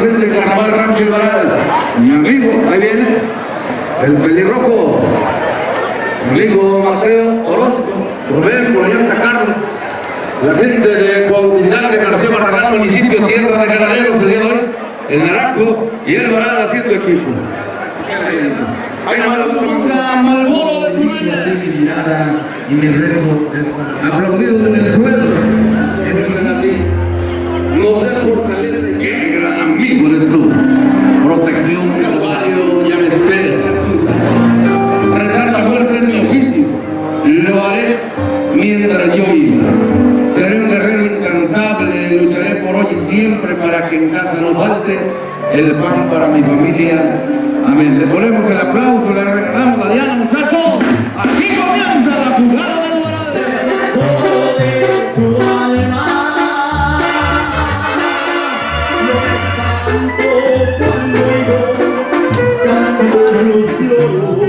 presente el Carnaval Rancho El Varal. Mi amigo, ahí viene, el pelirrojo, mi amigo Mateo Orozco. Rubén, por allá está Carlos. La gente de Cuautitlán de García Barragán, municipio Tierra de Ganaderos, el día de hoy, el Naranjo y el Varal haciendo equipo. Ahí nunca Malboro de tu vida. Mi mirada y mi rezo es aplaudido en el suelo. Es así. Nos desfortalece. Qué gran amigo eres tú. Protección, Calvario, ya me espera. Retar la muerte es mi oficio. Lo haré mientras yo viva. Seré un guerrero incansable. Lucharé por hoy y siempre para que en casa no falte el pan para mi familia. Amén. Le ponemos el aplauso, le regalamos a Diana, muchachos. Aquí comienza la jugada del Varal. Soy tu alemán. Lo canto cuando yo canto los loros.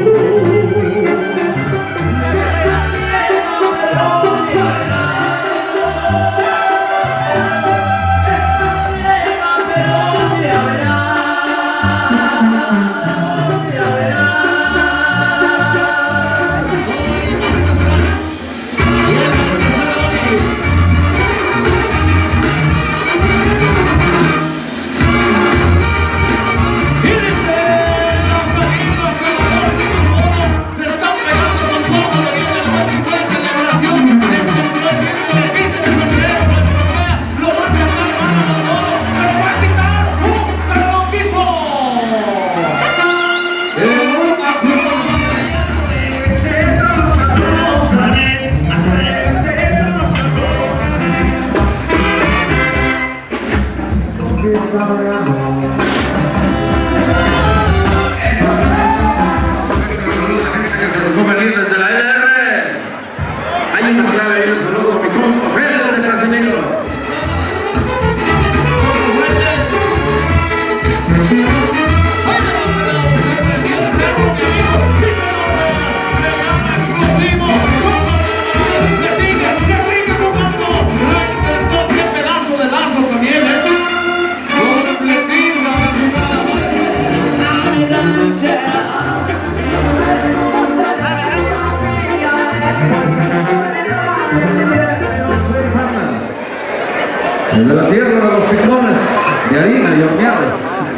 De la tierra de los picones de harina y horneados,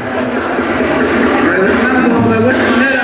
regresando de buena manera.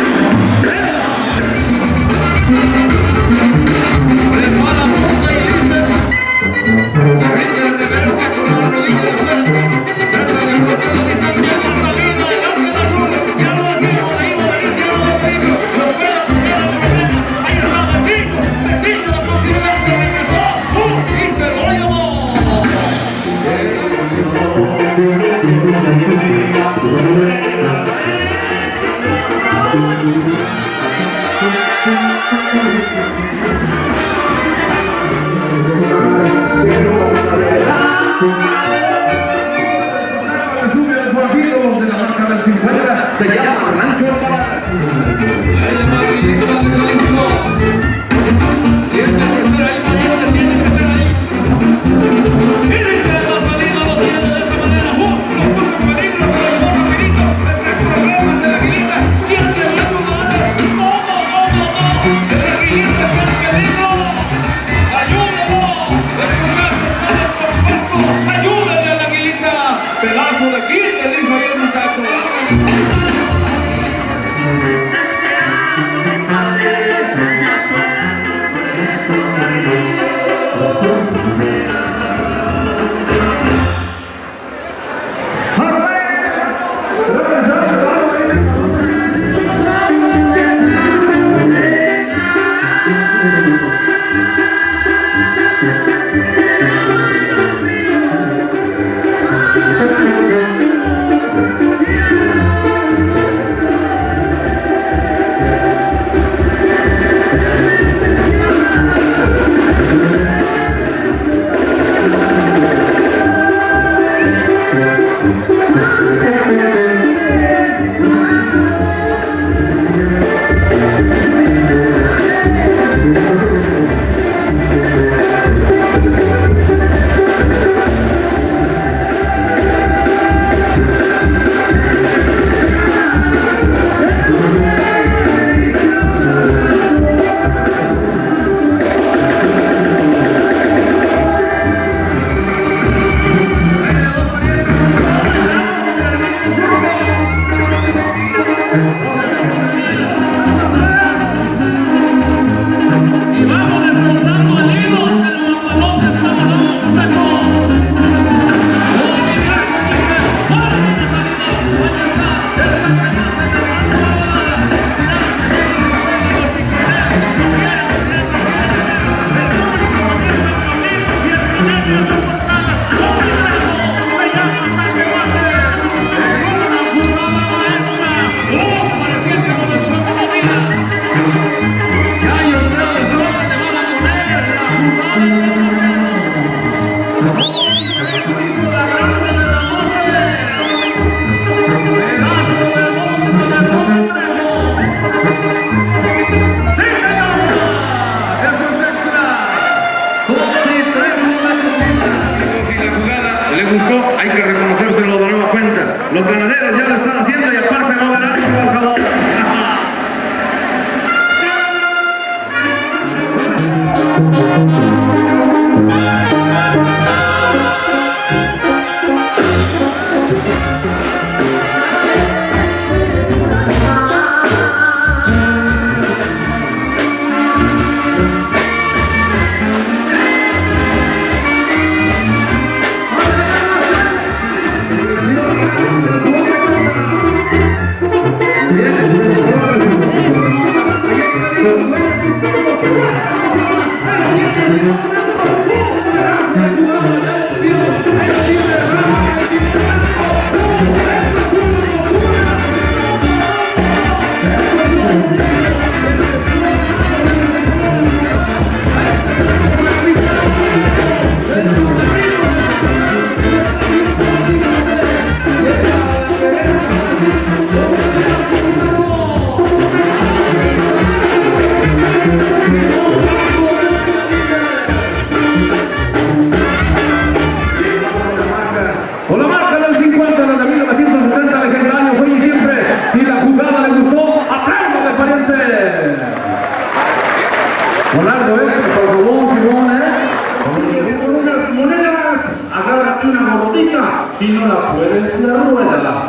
Sube el forajido de la marca del 50, se llama Rancho El Varal. Pedazo de aquí, el hijo y el muchacho. Los ganaderos ya lo están haciendo y aparte va a ganar el trabajador. Si no la puedes, la ruedas.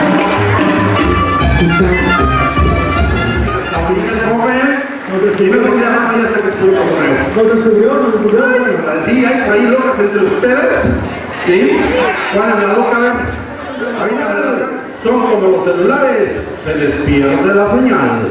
Nos descubrió, bueno, sí, hay por ahí locas entre ustedes, ¿sí? ¿Cuál es la loca? Son como los celulares, se les pierde la señal.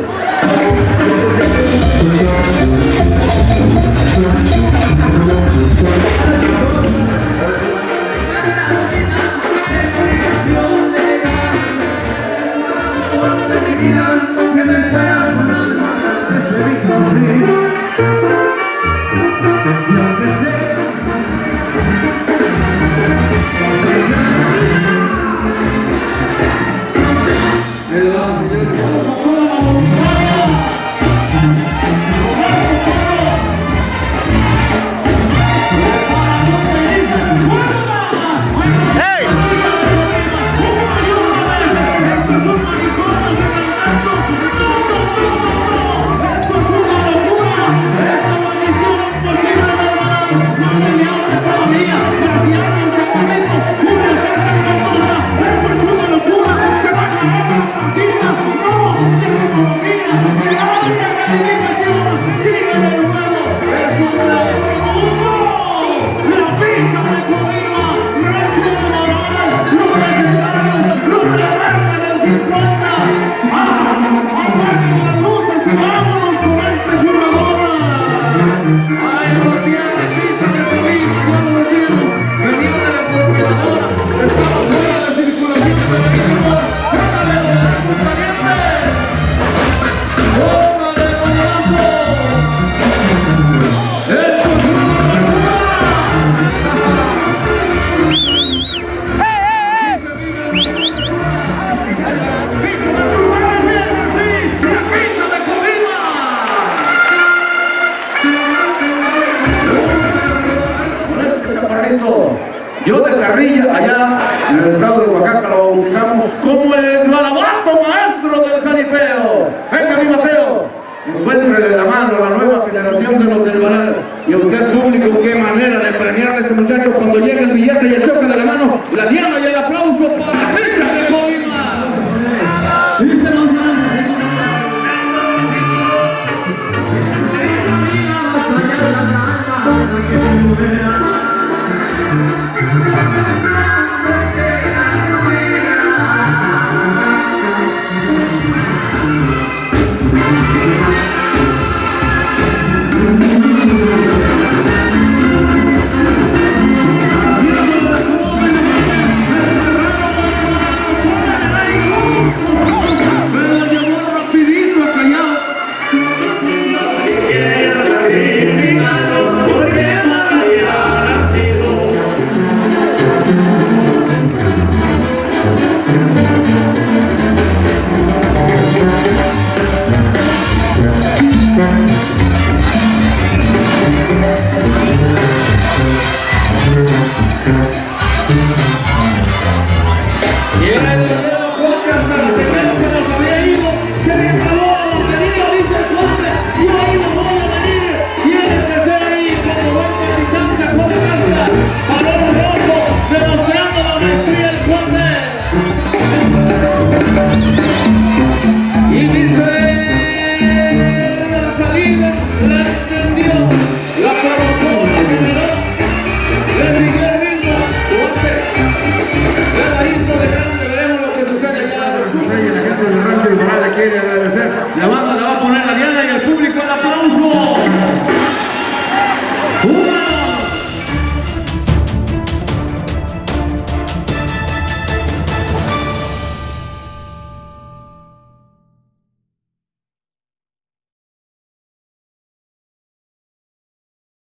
Yo de Carrilla, allá en el estado de Oaxaca, lo bautizamos como el garabato maestro del jaripeo. Venga, mi Mateo, encuéntrele la mano a la nueva generación de los del Baral. Y a usted, público, qué manera de premiar a este muchacho cuando llega el billete y el choque de la mano, la diana y el aplauso para Ficha de Colima. Dice los grandes, Y en el video podcast,